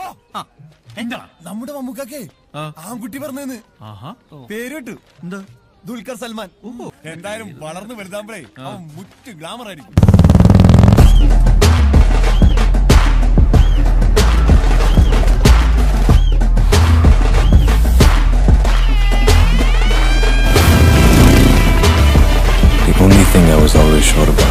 എന്താ നമ്മുടെ മമ്മൂക്കാക്കേ ആൺകുട്ടി പറഞ്ഞെന്ന് പേര് കിട്ടു എന്താ ദുൽഖർ സൽമാൻ. എന്തായാലും വളർന്നു വലുതാകുമ്പോഴേ അവൻ മുറ്റ് ഗ്ലാമർ ആയിരിക്കും. The only thing I was always sure about